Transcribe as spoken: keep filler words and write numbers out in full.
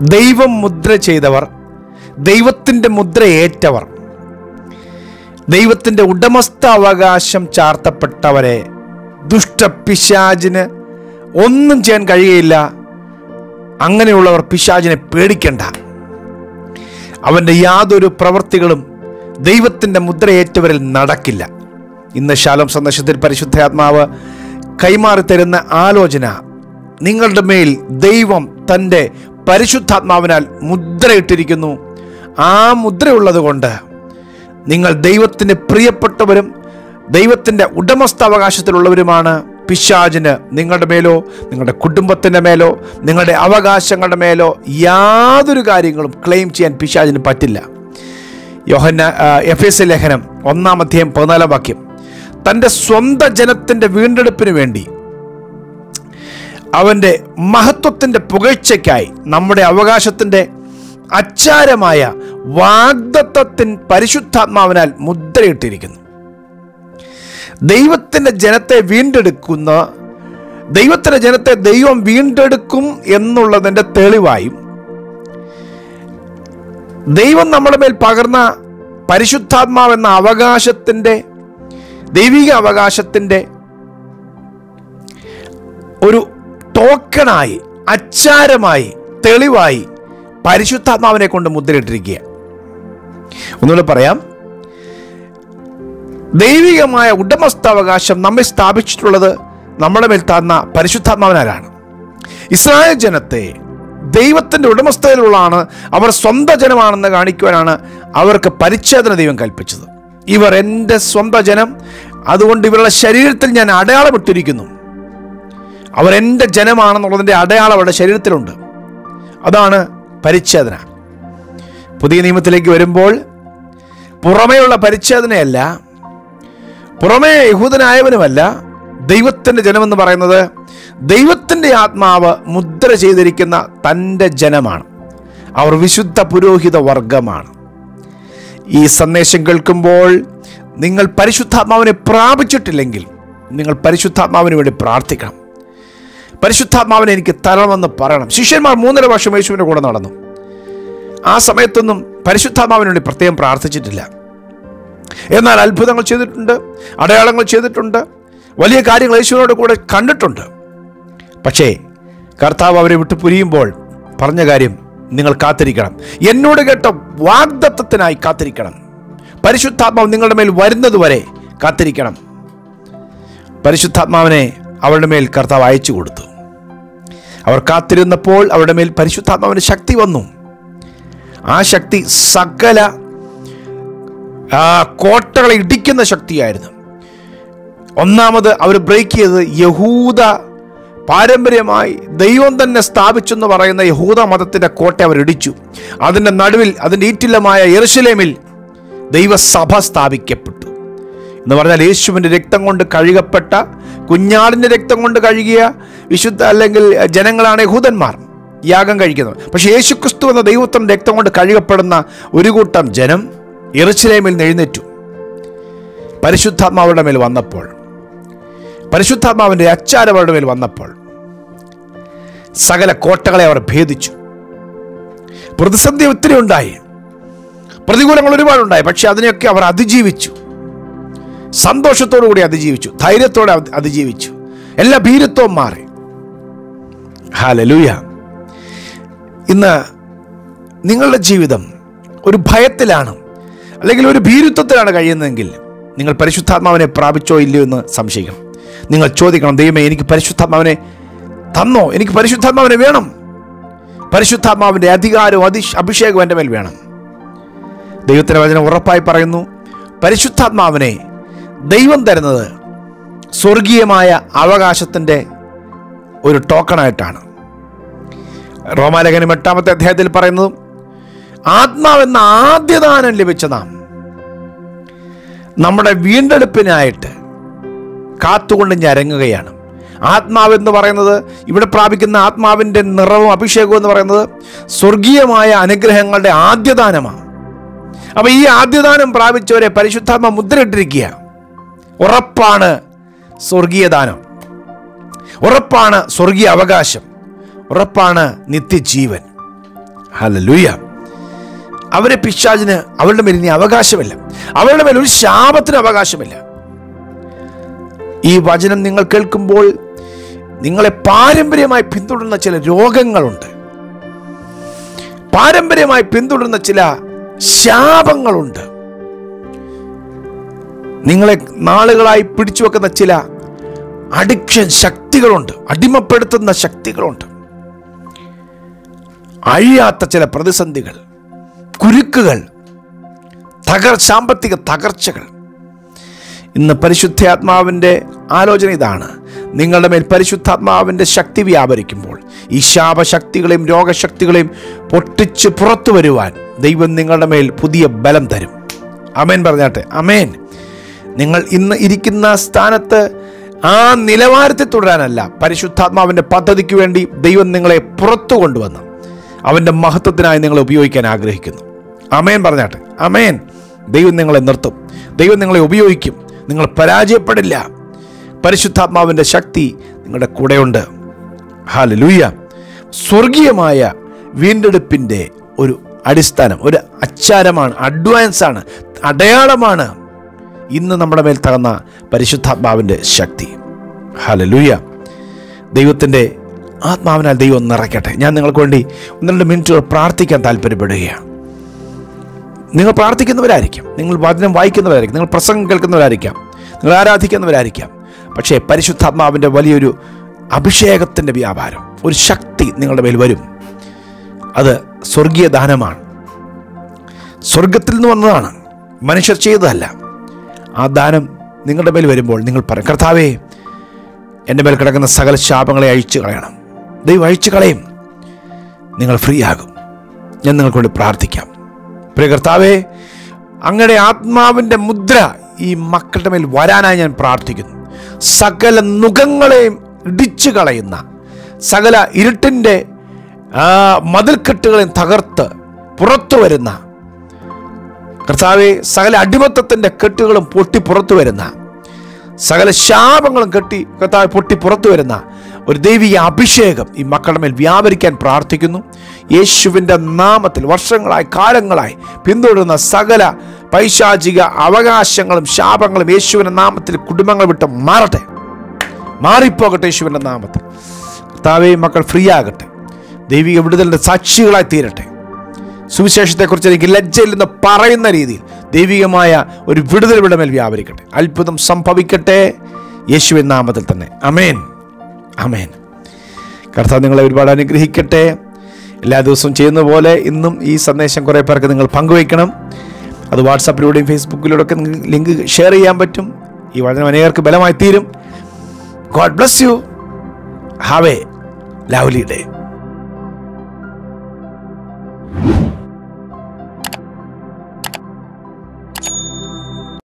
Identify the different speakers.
Speaker 1: ദൈവം മുദ്ര ചെയ്തവർ, ദൈവത്തിൻ്റെ മുദ്രയേറ്റവർ, ദൈവത്തിൻ്റെ ഉടമസ്ഥാവകാശം ചാർത്തപ്പെട്ടവരെ ദുഷ്ടപിശാചിന് ഒന്നും ചെയ്യാൻ കഴിയുകയില്ല. അങ്ങനെയുള്ളവർ പിശാചിനെ പേടിക്കണ്ട. അവൻ്റെ യാതൊരു പ്രവൃത്തികളും ദൈവത്തിൻ്റെ മുദ്രയേറ്റവരിൽ നടക്കില്ല. ഇന്ന് ശാലോം സന്ദേശത്തിൽ പരിശുദ്ധാത്മാവ് കൈമാറി തരുന്ന ആലോചന, നിങ്ങളുടെ മേൽ ദൈവം തൻ്റെ പരിശുദ്ധാത്മാവിനാൽ മുദ്രയിട്ടിരിക്കുന്നു. ആ മുദ്രയുള്ളത് കൊണ്ട് നിങ്ങൾ ദൈവത്തിന് പ്രിയപ്പെട്ടവരും ദൈവത്തിൻ്റെ ഉടമസ്ഥാവകാശത്തിലുള്ളവരുമാണ്. പിശാചിന് നിങ്ങളുടെ മേലോ നിങ്ങളുടെ കുടുംബത്തിൻ്റെ മേലോ നിങ്ങളുടെ അവകാശങ്ങളുടെ മേലോ യാതൊരു കാര്യങ്ങളും ക്ലെയിം ചെയ്യാൻ പിശാചിന് പറ്റില്ല. യോഹന്ന എഫ് എസ് ലേഖനം ഒന്നാം അധ്യായം പതിനാലാം വാക്യം, തൻ്റെ സ്വന്തം ജനത്തിൻ്റെ വീണ്ടെടുപ്പിന് വേണ്ടി അവൻ്റെ മഹത്വത്തിൻ്റെ പുകഴ്ചയ്ക്കായി നമ്മുടെ അവകാശത്തിൻ്റെ അച്ചാരമായ വാഗ്ദത്തത്തിൻ പരിശുദ്ധാത്മാവിനാൽ മുദ്രയിട്ടിരിക്കുന്നു. ദൈവത്തിൻ്റെ ജനത്തെ വീണ്ടെടുക്കുന്ന ദൈവത്തിൻ്റെ ജനത്തെ ദൈവം വീണ്ടെടുക്കും എന്നുള്ളതിൻ്റെ തെളിവായും ദൈവം നമ്മുടെ മേൽ പകർന്ന പരിശുദ്ധാത്മാവെന്ന അവകാശത്തിൻ്റെ ദൈവിക അവകാശത്തിൻ്റെ ഒരു ടോക്കണായി, അച്ചാരമായി, തെളിവായി പരിശുദ്ധാത്മാവിനെ കൊണ്ട് മുദ്രയിട്ടിരിക്കുക. ഒന്നുകൂടെ പറയാം, ദൈവികമായ ഉടമസ്ഥാവകാശം നമ്മെ സ്ഥാപിച്ചിട്ടുള്ളത് നമ്മുടെ മേൽ തന്ന പരിശുദ്ധാത്മാവിനാലാണ്. ഇസ്രായേൽ ജനത്തെ ദൈവത്തിൻ്റെ ഉടമസ്ഥതയിലുള്ളതാണ്, അവർ സ്വന്തം ജനമാണെന്ന് കാണിക്കുവാനാണ് അവർക്ക് പരിച്ഛേദന ദൈവം കൽപ്പിച്ചത്. ഇവർ എൻ്റെ സ്വന്തം ജനം, അതുകൊണ്ട് ഇവരുടെ ശരീരത്തിൽ ഞാൻ അടയാളമിട്ടിരിക്കുന്നു. അവർ എൻ്റെ ജനമാണെന്നുള്ളതിൻ്റെ അടയാളം അവരുടെ ശരീരത്തിലുണ്ട്. അതാണ് പരിച്ഛേദന. പുതിയ നിയമത്തിലേക്ക് വരുമ്പോൾ പുറമേയുള്ള പരിച്ഛേദനയല്ല, പുറമേ യഹൂദനായവനുമല്ല, ദൈവത്തിൻ്റെ ജനമെന്ന് പറയുന്നത് ദൈവത്തിൻ്റെ ആത്മാവ് മുദ്ര ചെയ്തിരിക്കുന്ന തൻ്റെ ജനമാണ്. അവർ വിശുദ്ധ പുരോഹിത വർഗമാണ്. ഈ സന്ദേശം കേൾക്കുമ്പോൾ നിങ്ങൾ പരിശുദ്ധാത്മാവിനെ പ്രാപിച്ചിട്ടില്ലെങ്കിൽ നിങ്ങൾ പരിശുദ്ധാത്മാവിന് വേണ്ടി പ്രാർത്ഥിക്കണം. പരിശുദ്ധാത്മാവിനെ എനിക്ക് തരണമെന്ന് പറയണം. ശിഷ്യന്മാർ മൂന്നര വർഷം യേശുവിൻ്റെ കൂടെ നടന്നു. ആ സമയത്തൊന്നും പരിശുദ്ധാത്മാവിന് വേണ്ടി പ്രത്യേകം പ്രാർത്ഥിച്ചിട്ടില്ല. എന്നാൽ അത്ഭുതങ്ങൾ ചെയ്തിട്ടുണ്ട്, അടയാളങ്ങൾ ചെയ്തിട്ടുണ്ട്, വലിയ കാര്യങ്ങൾ യേശുവിനോട് കൂടെ കണ്ടിട്ടുണ്ട്. പക്ഷേ കർത്താവ് അവരെ വിട്ടു പിരിയുമ്പോൾ പറഞ്ഞ കാര്യം, നിങ്ങൾ കാത്തിരിക്കണം, എന്നോട് കേട്ട വാഗ്ദത്തത്തിനായി കാത്തിരിക്കണം. പരിശുദ്ധാത്മാവ് നിങ്ങളുടെ മേൽ വരുന്നത് വരെ കാത്തിരിക്കണം. പരിശുദ്ധാത്മാവിനെ അവരുടെ മേൽ കർത്താവ് അയച്ചു കൊടുത്തു. അവർ കാത്തിരുന്നപ്പോൾ അവരുടെ മേൽ പരിശുദ്ധാത്മാവിൻ്റെ ശക്തി വന്നു. ആ ശക്തി സകല കോട്ടകളെ ഇടിക്കുന്ന ശക്തിയായിരുന്നു. ഒന്നാമത് അവർ ബ്രേക്ക് ചെയ്തത് യഹൂദ പാരമ്പര്യമായി ദൈവം തന്നെ സ്ഥാപിച്ചെന്ന് പറയുന്ന യഹൂദ മതത്തിൻ്റെ കോട്ട അവർ ഇടിച്ചു. അതിൻ്റെ നടുവിൽ, അതിൻ്റെ ഈറ്റില്ലമായ യെരുശലേമിൽ ദൈവസഭ സ്ഥാപിക്കപ്പെട്ടു. എന്ന് പറഞ്ഞാൽ യേശുവിൻ്റെ രക്തം കൊണ്ട് കഴുകപ്പെട്ട, കുഞ്ഞാടിൻ്റെ രക്തം കൊണ്ട് കഴുകിയ വിശുദ്ധ അല്ലെങ്കിൽ ജനങ്ങളാണ് യഹൂദന്മാർ യാഗം കഴിക്കുന്നത്. പക്ഷേ യേശുക്രിസ്തു എന്ന ദൈവത്തിൻ്റെ രക്തം കൊണ്ട് കഴുകപ്പെടുന്ന ഒരു കൂട്ടം ജനം യെരുശലേമിൽ എഴുന്നേറ്റു. പരിശുദ്ധാത്മാവുടെ മേൽ വന്നപ്പോൾ, പരിശുദ്ധാത്മാവിൻ്റെ അച്ചാരം അവരുടെ മേൽ വന്നപ്പോൾ സകല കോട്ടകളെ അവർ ഭേദിച്ചു. പ്രതിസന്ധി ഒത്തിരി ഉണ്ടായി, പ്രതികൂലങ്ങൾ ഒരുപാടുണ്ടായി. പക്ഷെ അതിനെയൊക്കെ അവർ അതിജീവിച്ചു. സന്തോഷത്തോടു കൂടി അതിജീവിച്ചു, ധൈര്യത്തോടെ അതിജീവിച്ചു. എല്ലാ ഭീരുത്വവും മാറി. ഹല്ലേലൂയ. ഇന്ന് നിങ്ങളുടെ ജീവിതം ഒരു ഭയത്തിലാണ് അല്ലെങ്കിൽ ഒരു ഭീരുത്വത്തിലാണ് കഴിയുന്നതെങ്കിൽ നിങ്ങൾ പരിശുദ്ധാത്മാവിനെ പ്രാപിച്ചോ ഇല്ലയോ എന്ന് സംശയിക്കണം. നിങ്ങൾ ചോദിക്കണം, ദൈവമേ എനിക്ക് പരിശുദ്ധാത്മാവിനെ തന്നോ? എനിക്ക് പരിശുദ്ധാത്മാവിനെ വേണം. പരിശുദ്ധാത്മാവിൻ്റെ അധികാരവും അതി അഭിഷേകവും എൻ്റെ മേൽ വേണം. ദൈവത്തിൻ്റെ വചനം ഉറപ്പായി പറയുന്നു, പരിശുദ്ധാത്മാവിനെ ദൈവം തരുന്നത് സ്വർഗീയമായ അവകാശത്തിൻ്റെ ഒരു ടോക്കണായിട്ടാണ്. റോമാലേഖനം എട്ടാമത്തെ അധ്യായത്തിൽ പറയുന്നത്, ആത്മാവെന്ന ആദ്യദാനം ലഭിച്ച നാം നമ്മുടെ വീണ്ടെടുപ്പിനായിട്ട് കാത്തുകൊണ്ട് ഞരങ്ങുകയാണ്. ആത്മാവെന്ന് പറയുന്നത്, ഇവിടെ പ്രാപിക്കുന്ന ആത്മാവിൻ്റെ നിറവും അഭിഷേകവും എന്ന് പറയുന്നത് സ്വർഗീയമായ അനുഗ്രഹങ്ങളുടെ ആദ്യദാനമാണ്. അപ്പം ഈ ആദ്യദാനം പ്രാപിച്ചവരെ പരിശുദ്ധാത്മ മുദ്രയിട്ടിരിക്കുക. ഉറപ്പാണ് സ്വർഗീയദാനം, ഉറപ്പാണ് സ്വർഗീയ അവകാശം, ഉറപ്പാണ് നിത്യജീവൻ. ഹല്ലേലൂയ. അവരെ പിശാചിന് അവരുടെ മേൽ ഇനി അവകാശമില്ല. അവരുടെ മേൽ ഒരു ശാപത്തിന് അവകാശമില്ല. ഈ വചനം നിങ്ങൾ കേൾക്കുമ്പോൾ നിങ്ങളെ പാരമ്പര്യമായി പിന്തുടരുന്ന ചില രോഗങ്ങളുണ്ട്, പാരമ്പര്യമായി പിന്തുടരുന്ന ചില ശാപങ്ങളുണ്ട്, നിങ്ങളെ നാളുകളായി പിടിച്ചു വെക്കുന്ന ചില അഡിക്ഷൻ ശക്തികളുണ്ട്, അടിമപ്പെടുത്തുന്ന ശക്തികളുണ്ട്, അഴിയാത്ത ചില പ്രതിസന്ധികൾ, കുരുക്കുകൾ, തകർ സാമ്പത്തിക തകർച്ചകൾ. ഇന്ന് പരിശുദ്ധാത്മാവിൻ്റെ ആലോചന ഇതാണ്: നിങ്ങളുടെ മേൽ പരിശുദ്ധാത്മാവിൻ്റെ ശക്തി വ്യാപരിക്കുമ്പോൾ ഈ ശാപശക്തികളെയും രോഗശക്തികളെയും പൊട്ടിച്ച് പുറത്തു വരുവാൻ ദൈവം നിങ്ങളുടെ മേൽ പുതിയ ബലം തരും. അമേൻ പറഞ്ഞാട്ടെ. അമേൻ. നിങ്ങൾ ഇന്ന് ഇരിക്കുന്ന സ്ഥാനത്ത് ആ നിലവാരത്തിൽ തുടരാനല്ല, പരിശുദ്ധാത്മാവിൻ്റെ പദ്ധതിക്ക് വേണ്ടി ദൈവം നിങ്ങളെ പുറത്തു കൊണ്ടുവന്ന് അവൻ്റെ മഹത്വത്തിനായി നിങ്ങളെ ഉപയോഗിക്കാൻ ആഗ്രഹിക്കുന്നു. അമേൻ പറഞ്ഞാട്ടെ. അമേൻ. ദൈവം നിങ്ങളെ നിർത്തും, ദൈവം നിങ്ങളെ ഉപയോഗിക്കും. നിങ്ങൾ പരാജയപ്പെടില്ല. പരിശുദ്ധാത്മാവിൻ്റെ ശക്തി നിങ്ങളുടെ കൂടെയുണ്ട്. ഹല്ലേലൂയ. സ്വർഗീയമായ വീണ്ടെടുപ്പിൻ്റെ ഒരു അടിസ്ഥാനം, ഒരു അച്ചാരമാണ്, അഡ്വാൻസാണ്, അടയാളമാണ് ഇന്ന് നമ്മുടെ മേൽ തകർന്ന പരിശുദ്ധാത്മാവിൻ്റെ ശക്തി. ഹല്ലേലൂയ. ദൈവത്തിൻ്റെ ആത്മാവിനാൽ ദൈവം നിറയ്ക്കട്ടെ. ഞാൻ നിങ്ങൾക്ക് വേണ്ടി ഒന്ന് രണ്ട് മിനിറ്റുകൾ പ്രാർത്ഥിക്കാൻ താല്പര്യപ്പെടുകയാണ്. നിങ്ങൾ പ്രാർത്ഥിക്കുന്നവരായിരിക്കാം, നിങ്ങൾ വചനം വായിക്കുന്നവരായിരിക്കും, നിങ്ങൾ പ്രസംഗം കേൾക്കുന്നവരായിരിക്കാം, നിങ്ങൾ ആരാധിക്കുന്നവരായിരിക്കാം. പക്ഷേ പരിശുദ്ധാത്മാവിൻ്റെ വലിയൊരു അഭിഷേകത്തിൻ്റെ വ്യാപാരം, ഒരു ശക്തി നിങ്ങളുടെ മേൽ വരും. അത് സ്വർഗീയ ദാനമാണ്, സ്വർഗത്തിൽ നിന്ന് വന്നതാണ്, മനുഷ്യർ ചെയ്തതല്ല. ആ ദാനം നിങ്ങളുടെ മേൽ വരുമ്പോൾ നിങ്ങൾ പറയും, കർത്താവേ, എൻ്റെ മേൽ കിടക്കുന്ന സകല ശാപങ്ങളെ അഴിച്ചു കളയണം. ദൈവം അഴിച്ചു കളയും, നിങ്ങൾ ഫ്രീ ആകും. ഞാൻ നിങ്ങൾക്ക് വേണ്ടി പ്രാർത്ഥിക്കാം. പ്രിയ കർത്താവേ, അങ്ങയുടെ ആത്മാവിൻ്റെ മുദ്ര ഈ മക്കളുടെ മേൽ വരാനായി ഞാൻ പ്രാർത്ഥിക്കുന്നു. സകല നുഖങ്ങളെയും ഇടിച്ചു കളയുന്ന, സകല ഇരുട്ടിൻ്റെ മതിൽക്കെട്ടുകളെയും തകർത്ത് പുറത്തു വരുന്ന കർത്താവേ, സകല അടിമത്തത്തിൻ്റെ കെട്ടുകളും പൊട്ടി പുറത്തു വരുന്ന, സകല ശാപങ്ങളും കെട്ടി കർത്താവ് പൊട്ടി പുറത്തു വരുന്ന ഒരു ദൈവിക അഭിഷേകം ഈ മക്കളുടെ മേൽ വ്യാപരിക്കാൻ പ്രാർത്ഥിക്കുന്നു. യേശുവിൻ്റെ നാമത്തിൽ വർഷങ്ങളായി കാലങ്ങളായി പിന്തുടരുന്ന സകല പൈശാചിക അവകാശങ്ങളും ശാപങ്ങളും യേശുവിൻ്റെ നാമത്തിൽ കുടുംബങ്ങൾ വിട്ട് മാറട്ടെ, മാറിപ്പോകട്ടെ. യേശുവിൻ്റെ നാമത്തിൽ കർത്താവേ, മക്കൾ ഫ്രീ ആകട്ടെ, ദൈവിക വിടുതലിൻ്റെ സാക്ഷികളായി തീരട്ടെ. സുവിശേഷത്തെക്കുറിച്ച് എനിക്ക് ലജ്ജയില്ലെന്ന് പറയുന്ന രീതിയിൽ ദൈവികമായ ഒരു വിടുതൽ ഇവിടെ മേൽ വ്യാപരിക്കട്ടെ. അത്ഭുതം സംഭവിക്കട്ടെ യേശുവിൻ നാമത്തിൽ തന്നെ. അമേൻ, അമേൻ. കർത്താവ് നിങ്ങളെ ഒരുപാട് അനുഗ്രഹിക്കട്ടെ. എല്ലാ ദിവസവും ചെയ്യുന്ന പോലെ ഇന്നും ഈ സന്ദേശം കുറേ പേർക്ക് നിങ്ങൾ പങ്കുവയ്ക്കണം. അത് വാട്സാപ്പിലൂടെയും ഫേസ്ബുക്കിലൂടെ ഒക്കെ ലിങ്ക് ഷെയർ ചെയ്യാൻ പറ്റും. ഈ വചനം അനേകർക്ക് ബലമായി തീരും. God bless you. Have a lovely day.